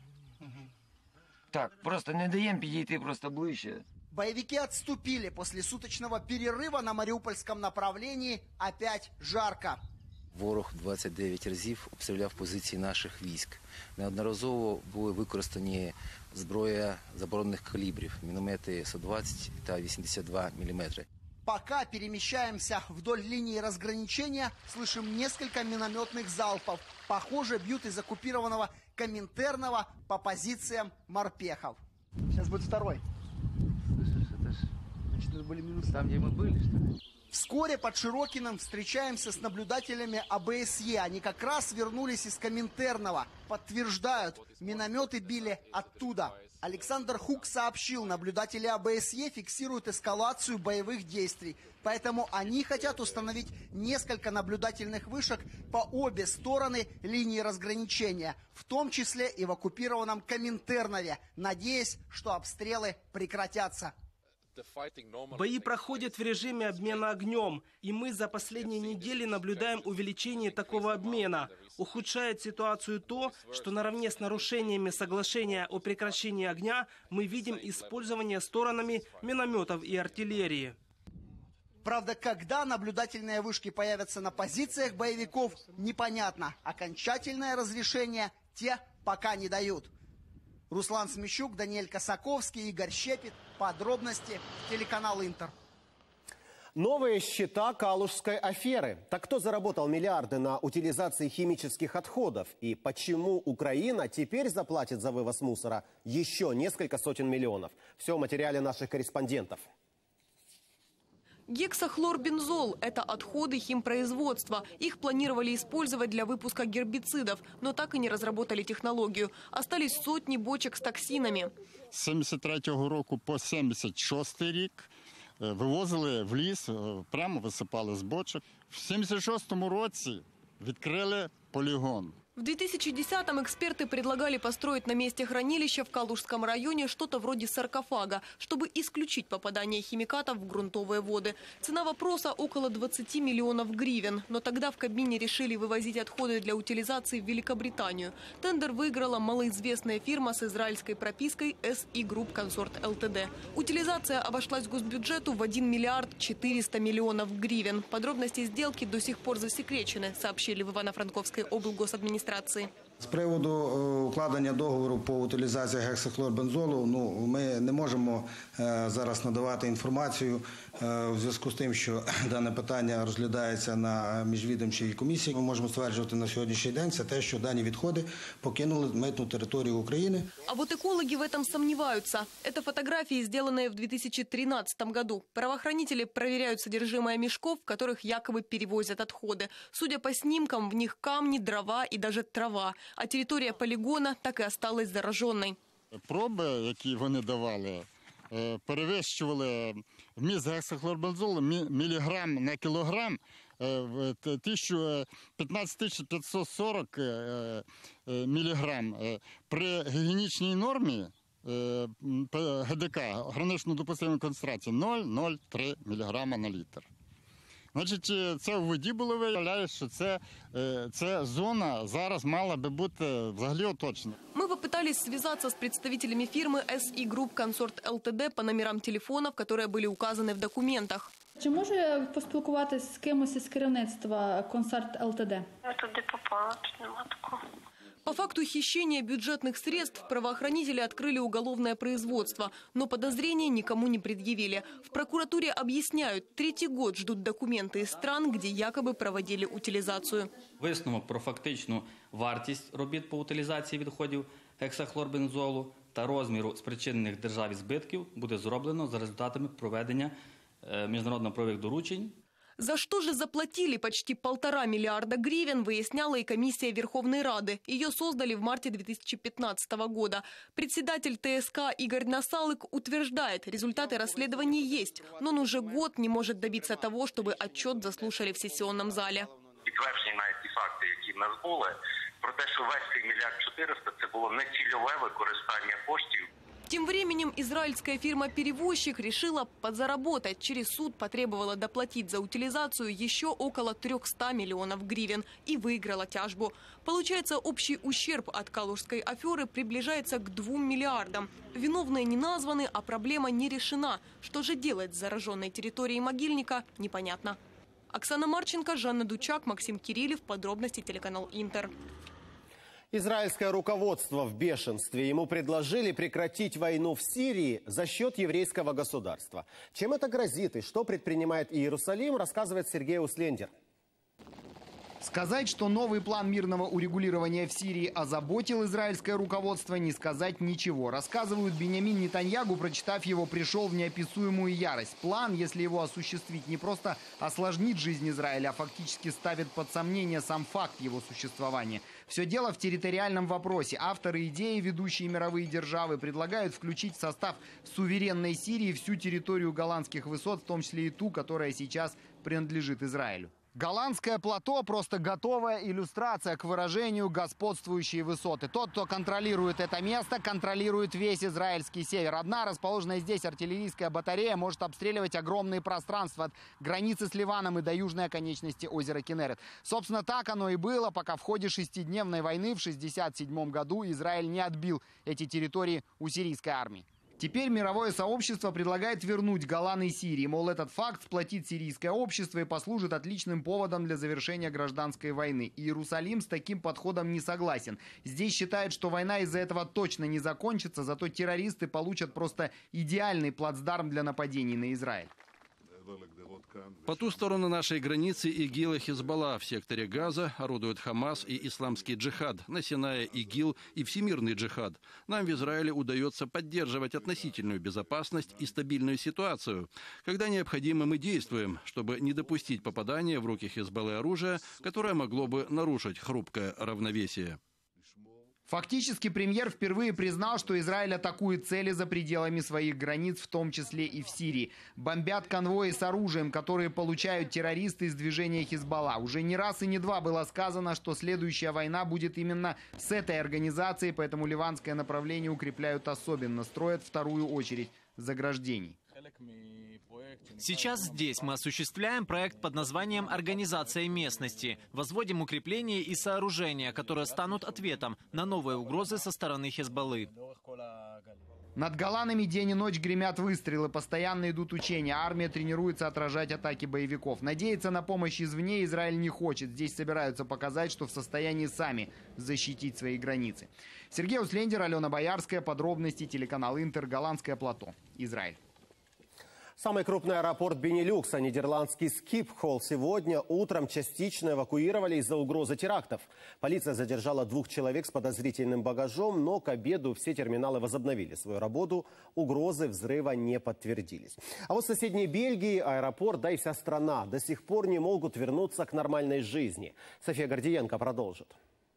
S16: Так, просто не даємо підійти просто ближче.
S29: Боевики отступили. После суточного перерыва на Мариупольском направлении опять жарко.
S17: Ворог двадцять дев'ять разів обстріляв позиції наших військ. Неодноразово були використані зброя заборонених калібрів, міномети сто двадцять та вісімдесят два міліметри.
S29: Пока перемещаемся вдоль линии разграничения, слышим несколько минометных залпов. Похоже, бьют из оккупированного Коминтерного по позициям морпехов. Сейчас будет второй.
S16: Это ж, значит, это были минусы там, где мы были, что ли?
S29: Вскоре под Широкиным встречаемся с наблюдателями ОБСЕ. Они как раз вернулись из Коминтерного. Подтверждают, минометы били оттуда. Александр Хук сообщил, наблюдатели ОБСЕ фиксируют эскалацию боевых действий. Поэтому они хотят установить несколько наблюдательных вышек по обе стороны линии разграничения, в том числе и в оккупированном Коминтернове, надеясь, что обстрелы прекратятся.
S18: Бои проходят в режиме обмена огнем, и мы за последние недели наблюдаем увеличение такого обмена. Ухудшает ситуацию то, что наравне с нарушениями соглашения о прекращении огня мы видим использование сторонами минометов и артиллерии.
S29: Правда, когда наблюдательные вышки появятся на позициях боевиков, непонятно. Окончательное разрешение те пока не дают. Руслан Смещук, Даниэль Косаковский, Игорь Щепет. Подробности телеканал Интер.
S1: Новые счета калужской аферы. Так кто заработал миллиарды на утилизации химических отходов? И почему Украина теперь заплатит за вывоз мусора еще несколько сотен миллионов? Все в материале наших корреспондентов.
S6: Гексахлорбензол – это отходы химпроизводства. Их планировали использовать для выпуска гербицидов, но так и не разработали технологию. Остались сотни бочек с токсинами.
S19: З сімдесят третього року по сімдесят шостий рік вивозили в ліс, прямо висипали з бочок. В сімдесят шостому році відкрили полігон.
S6: В две тысячи десятом эксперты предлагали построить на месте хранилища в Калужском районе что-то вроде саркофага, чтобы исключить попадание химикатов в грунтовые воды. Цена вопроса около двадцати миллионов гривен. Но тогда в Кабмине решили вывозить отходы для утилизации в Великобританию. Тендер выиграла малоизвестная фирма с израильской пропиской эс и Group Consort эл ти ди. Утилизация обошлась госбюджету в один миллиард четыреста миллионов гривен. Подробности сделки до сих пор засекречены, сообщили в Ивано-Франковской облгосадминистрации.
S20: З приводу укладення договору по утилізації гексахлорбензолу, ну, ми не можемо е, зараз надавати інформацію е, в зв'язку з тим, що дане питання розглядається на міжвідомчій комісії. Ми можемо стверджувати на сьогоднішній день, це те, що дані відходи покинули митну територію України.
S6: А вот экологи в этом сомневаются. Это фотографии, сделанные в две тысячи тринадцатом году. Правоохранители проверяют содержимое мешков, в которых якобы перевозят отходы. Судя по снимкам, в них камни, дрова и даже трава. А територія полігона так і осталась зараженою.
S19: Проби, які вони давали, перевищували вміст гексахлорбензолу міліграм на кілограм, п'ятнадцять тисяч п'ятсот сорок міліграм. При гігієнічній нормі ге де ка, гранично допустимої концентрації, нуль цілих нуль три міліграма на літр. Значить, це в воді було виявляє, що це, це зона зараз мала би бути взагалі оточена.
S6: Мы попытались связаться с представителями фирмы эс и Group Consort эл ти ди по номерам телефонов, которые были указаны в документах.
S21: Чи можу я поспілкуватися з кимось із керівництва Consort ел ти ди?
S23: Я туди попала, тут нема такого.
S6: По факту хищения бюджетных средств правоохранители открыли уголовное производство, но подозрения никому не предъявили. В прокуратуре объясняют, третий год ждут документы из стран, где якобы проводили утилизацию.
S24: Висновок про фактичну вартість робіт по утилізації відходів гексахлорбензолу та розміру спричинених державі збитків буде зроблено за результатами проведення міжнародно-правових доручень.
S6: За что же заплатили почти полтора миллиарда гривен, выясняла и комиссия Верховной Рады. Ее создали в марте две тысячи пятнадцатого года. Председатель тэ эс ка Игорь Насалык утверждает, результаты расследования есть, но он уже год не может добиться того, чтобы отчет заслушали в сессионном зале.
S25: Підтверджені навіть ті факти, які в нас були,
S2: про те, що весь цей мільярд чотириста – це було нецільове використання коштів.
S3: Тем временем израильская фирма-перевозчик решила подзаработать. Через суд потребовала доплатить за утилизацию еще около трёхсот миллионов гривен и выиграла тяжбу. Получается, общий ущерб от калужской аферы приближается к двум миллиардам. Виновные не названы, а проблема не решена. Что же делать с зараженной территорией могильника, непонятно. Оксана Марченко, Жанна Дучак, Максим Кириллев. Подробности телеканал Интер.
S1: Израильское руководство в бешенстве. Ему предложили прекратить войну в Сирии за счет еврейского государства. Чем это грозит и что предпринимает Иерусалим, рассказывает Сергей Услендер.
S4: Сказать, что новый план мирного урегулирования в Сирии озаботил израильское руководство, не сказать ничего. Рассказывают, Биньямин Нетаньягу, прочитав его, пришел в неописуемую ярость. План, если его осуществить, не просто осложнит жизнь Израиля, а фактически ставит под сомнение сам факт его существования. Все дело в территориальном вопросе. Авторы идеи, ведущие мировые державы, предлагают включить в состав суверенной Сирии всю территорию Голландских высот, в том числе и ту, которая сейчас принадлежит Израилю. Голландское плато – просто готовая иллюстрация к выражению «господствующие высоты». Тот, кто контролирует это место, контролирует весь израильский север. Одна расположенная здесь артиллерийская батарея может обстреливать огромные пространства от границы с Ливаном и до южной оконечности озера Кенерет. Собственно, так оно и было, пока в ходе шестидневной войны в шестьдесят седьмом году Израиль не отбил эти территории у сирийской армии. Теперь мировое сообщество предлагает вернуть Голаны Сирии. Мол, этот факт сплотит сирийское общество и послужит отличным поводом для завершения гражданской войны. Иерусалим с таким подходом не согласен. Здесь считают, что война из-за этого точно не закончится, зато террористы получат просто идеальный плацдарм для нападений на Израиль.
S5: По ту сторону нашей границы ИГИЛ и Хизбалла. В секторе Газа орудуют Хамас и исламский джихад. На Синае ИГИЛ и всемирный джихад. Нам в Израиле удается поддерживать относительную безопасность и стабильную ситуацию. Когда необходимо, мы действуем, чтобы не допустить попадания в руки Хизбаллы оружия, которое могло бы нарушить хрупкое равновесие.
S4: Фактически премьер впервые признал, что Израиль атакует цели за пределами своих границ, в том числе и в Сирии. Бомбят конвои с оружием, которые получают террористы из движения Хизбалла. Уже не раз и не два было сказано, что следующая война будет именно с этой организацией, поэтому ливанское направление укрепляют особенно, строят вторую очередь заграждений.
S7: Сейчас здесь мы осуществляем проект под названием «Организация местности». Возводим укрепления и сооружения, которые станут ответом на новые угрозы со стороны Хизбаллы.
S4: Над Голанами день и ночь гремят выстрелы, постоянно идут учения. Армия тренируется отражать атаки боевиков. Надеяться на помощь извне Израиль не хочет. Здесь собираются показать, что в состоянии сами защитить свои границы. Сергей Услендер, Алена Боярская. Подробности, телеканал Интер, Голландское плато, Израиль.
S1: Самый крупный аэропорт Бенилюкса, нидерландский Скипхол, сегодня утром частично эвакуировали из-за угрозы терактов. Полиция задержала двух человек с подозрительным багажом, но к обеду все терминалы возобновили свою работу. Угрозы взрыва не подтвердились. А вот в соседней Бельгии аэропорт, да и вся страна до сих пор не могут вернуться к нормальной жизни. София Гордиенко продолжит.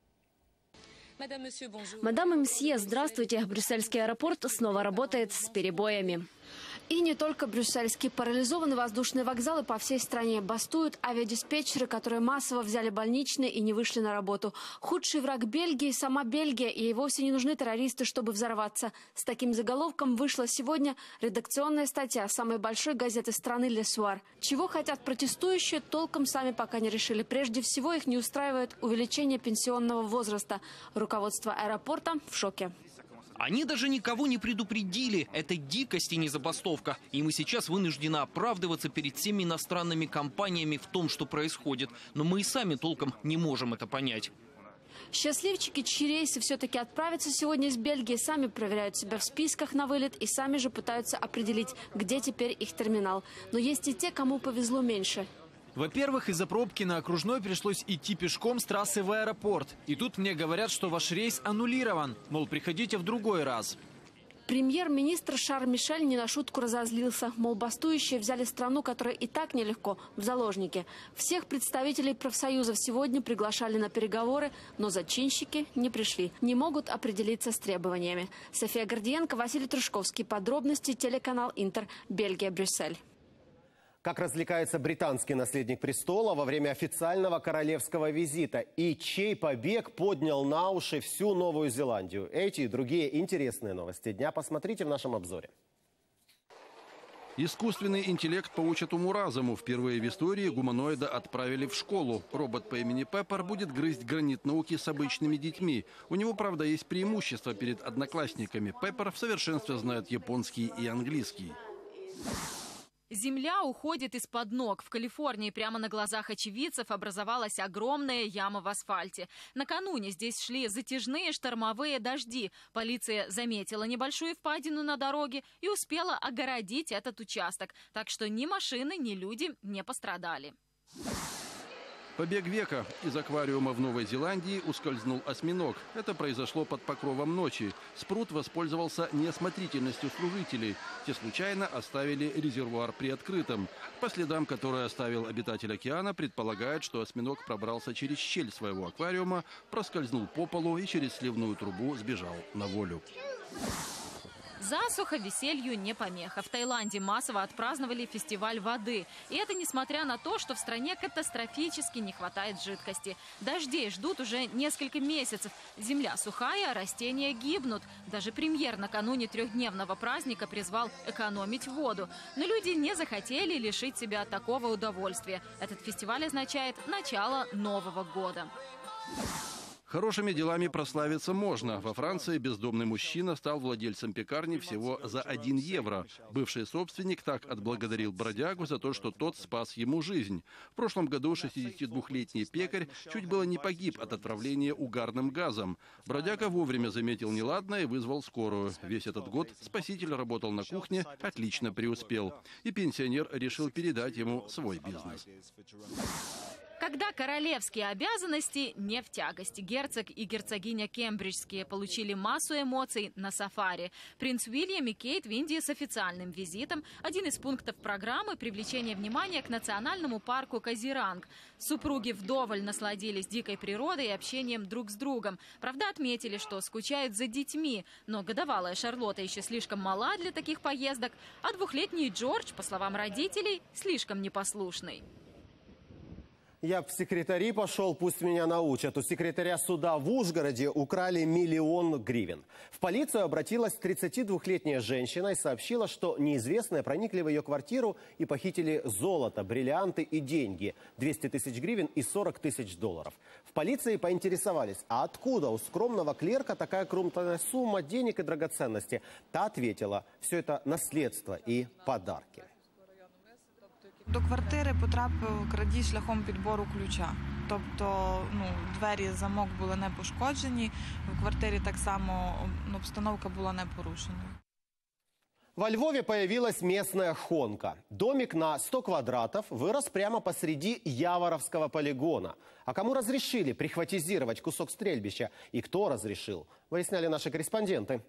S8: Мадам и мсье, здравствуйте. Брюссельский аэропорт снова работает с перебоями. И не только брюссельский. Парализованы воздушные вокзалы по всей стране. Бастуют авиадиспетчеры, которые массово взяли больничные и не вышли на работу. Худший враг Бельгии – сама Бельгия. Ей вовсе не нужны террористы, чтобы взорваться. С таким заголовком вышла сегодня редакционная статья самой большой газеты страны «Le Soir». Чего хотят протестующие, толком сами пока не решили. Прежде всего их не устраивает увеличение пенсионного возраста. Руководство аэропорта в шоке.
S9: Они даже никого не предупредили. Это дикость и не забастовка. И мы сейчас вынуждены оправдываться перед всеми иностранными компаниями в том, что происходит. Но мы и сами толком не можем это понять.
S8: Счастливчики, чьи рейсы все-таки отправятся сегодня из Бельгии, сами проверяют себя в списках на вылет и сами же пытаются определить, где теперь их терминал. Но есть и те, кому повезло меньше.
S7: Во-первых, из-за пробки на окружной пришлось идти пешком с трассы в аэропорт. И тут мне говорят, что ваш рейс аннулирован. Мол, приходите в другой раз.
S8: Премьер-министр Шарль Мишель не на шутку разозлился. Мол, бастующие взяли страну, которая и так нелегко, в заложники. Всех представителей профсоюзов сегодня приглашали на переговоры, но зачинщики не пришли. Не могут определиться с требованиями. София Гордиенко, Василий Трушковский. Подробности, телеканал Интер, Бельгия, Брюссель.
S1: Как развлекается британский наследник престола во время официального королевского визита и чей побег поднял на уши всю Новую Зеландию. Эти и другие интересные новости дня посмотрите в нашем обзоре.
S5: Искусственный интеллект поучит уму-разуму. Впервые в истории гуманоида отправили в школу. Робот по имени Пеппер будет грызть гранит науки с обычными детьми. У него, правда, есть преимущество перед одноклассниками. Пеппер в совершенстве знает японский и английский.
S10: Земля уходит из-под ног. В Калифорнии прямо на глазах очевидцев образовалась огромная яма в асфальте. Накануне здесь шли затяжные штормовые дожди. Полиция заметила небольшую впадину на дороге и успела огородить этот участок. Так что ни машины, ни люди не пострадали.
S5: Побег века. Из аквариума в Новой Зеландии ускользнул осьминог. Это произошло под покровом ночи. Спрут воспользовался неосмотрительностью служителей. Те случайно оставили резервуар приоткрытым. По следам, которые оставил обитатель океана, предполагают, что осьминог пробрался через щель своего аквариума, проскользнул по полу и через сливную трубу сбежал на волю.
S10: Засуха веселью не помеха. В Таиланде массово отпраздновали фестиваль воды. И это несмотря на то, что в стране катастрофически не хватает жидкости. Дождей ждут уже несколько месяцев. Земля сухая, растения гибнут. Даже премьер накануне трехдневного праздника призвал экономить воду. Но люди не захотели лишить себя такого удовольствия. Этот фестиваль означает начало Нового года.
S5: Хорошими делами прославиться можно. Во Франции бездомный мужчина стал владельцем пекарни всего за один евро. Бывший собственник так отблагодарил бродягу за то, что тот спас ему жизнь. В прошлом году шестидесятидвухлетний пекарь чуть было не погиб от отравления угарным газом. Бродяга вовремя заметил неладное и вызвал скорую. Весь этот год спаситель работал на кухне, отлично преуспел. И пенсионер решил передать ему свой бизнес.
S10: Когда королевские обязанности не в тягости. Герцог и герцогиня Кембриджские получили массу эмоций на сафари. Принц Уильям и Кейт в Индии с официальным визитом. Один из пунктов программы – привлечение внимания к национальному парку Казиранг. Супруги вдоволь насладились дикой природой и общением друг с другом. Правда, отметили, что скучают за детьми. Но годовалая Шарлотта еще слишком мала для таких поездок, а двухлетний Джордж, по словам родителей, слишком непослушный.
S1: Я в секретари пошел, пусть меня научат. У секретаря суда в Ужгороде украли миллион гривен. В полицию обратилась тридцатидвухлетняя женщина и сообщила, что неизвестные проникли в ее квартиру и похитили золото, бриллианты и деньги. двести тысяч гривен и сорок тысяч долларов. В полиции поинтересовались, а откуда у скромного клерка такая крупная сумма денег и драгоценностей? Та ответила, все это наследство и подарки.
S11: До квартири потрапив крадій шляхом підбору ключа. Тобто, ну, двері, замок були не пошкоджені, в квартирі так само обстановка була не порушеною.
S1: Во Львове появилась местная хонка. Домик на сто квадратов вырос прямо посреди Яворовского полигона. А кому разрешили прихватизировать кусок стрельбища и кто разрешил, выясняли наши корреспонденты.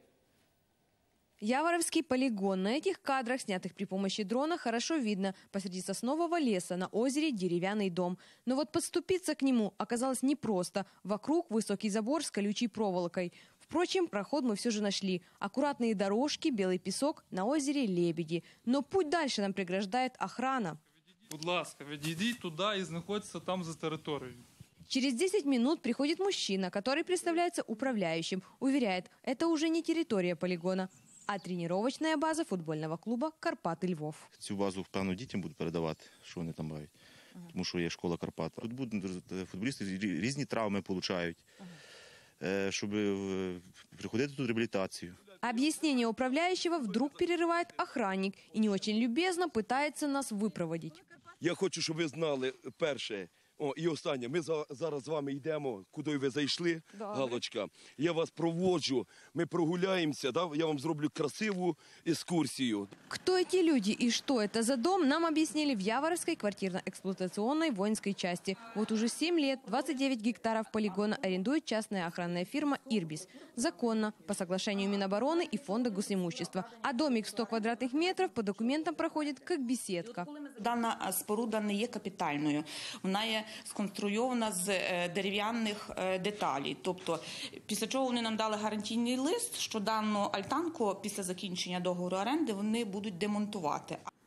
S13: Яворовский полигон. На этих кадрах, снятых при помощи дрона, хорошо видно. Посреди соснового леса на озере деревянный дом. Но вот подступиться к нему оказалось непросто. Вокруг высокий забор с колючей проволокой. Впрочем, проход мы все же нашли. Аккуратные дорожки, белый песок, на озере лебеди. Но путь дальше нам преграждает охрана.
S14: Будь ласка, відійдіть туди и знаходиться там за территорией.
S13: Через десять минут приходит мужчина, который представляется управляющим. Уверяет, это уже не территория полигона, а тренировочная база футбольного клуба «Карпати Львов».
S15: Цю базу, певно, дітям будуть передавати, що вони там мають, ага. Тому що є школа «Карпат». Тут будуть футболісти, різні травми отримують, ага. Щоб приходити тут реабілітацію.
S13: Объяснение управляющего вдруг перерывает охранник и не очень любезно пытается нас выпроводить.
S22: Я хочу, щоб ви знали, перше, о, і останнє, ми за, зараз з вами йдемо, куди ви зайшли, Добре. Галочка. Я вас проводжу, ми прогуляємося, да? Я вам зроблю красиву екскурсію.
S13: Кто эти люди и что это за дом, нам объяснили в Яворовской квартирно-эксплуатационной воинской части. Вот уже семь лет, двадцать девять гектаров полигона арендует частная охранная фирма «Ирбис». Законно, по соглашению Минобороны и Фонда госимущества. А домик в сто квадратных метров по документам проходит как беседка.
S25: Дана споруда не є капітальною. Вона є сконструйована з дерев'яних деталей. Тобто, після чого вони нам дали гарантійний лист, що дану альтанку після закінчення договору оренди вони будуть демонтувати.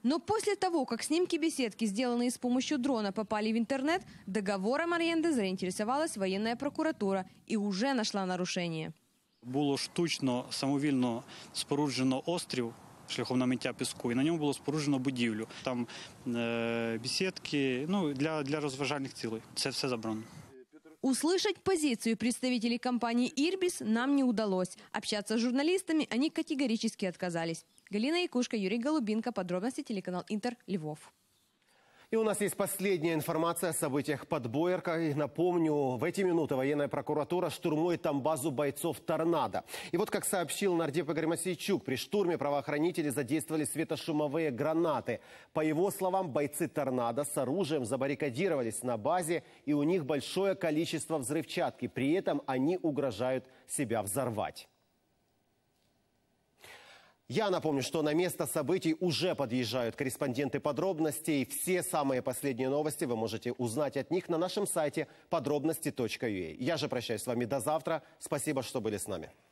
S13: Но после того, как снимки беседки, сделанные с помощью дрона, попали в интернет, договором аренды заинтересовалась военная прокуратура и уже нашла нарушение.
S12: Було штучно, самовільно споруджено острів шляхом намиття піску, і на ньому було споруджено будівлю. Там е, бесідки, ну, для, для розважальних цілей. Це все заборонено.
S13: Услышать позицию представителей компании «Ирбис» нам не удалось. Общаться с журналистами они категорически отказались. Галина Якушка, Юрий Голубинка. Подробности телеканал «Интер», Львов.
S1: И у нас есть последняя информация о событиях под Бояркой. Напомню, в эти минуты военная прокуратура штурмует там базу бойцов «Торнадо». И вот, как сообщил нардеп Игорь Мосейчук, при штурме правоохранители задействовали светошумовые гранаты. По его словам, бойцы «Торнадо» с оружием забаррикадировались на базе, и у них большое количество взрывчатки. При этом они угрожают себя взорвать. Я напомню, что на место событий уже подъезжают корреспонденты подробностей. Все самые последние новости вы можете узнать от них на нашем сайте подробности точка ю а. Я же прощаюсь с вами до завтра. Спасибо, что были с нами.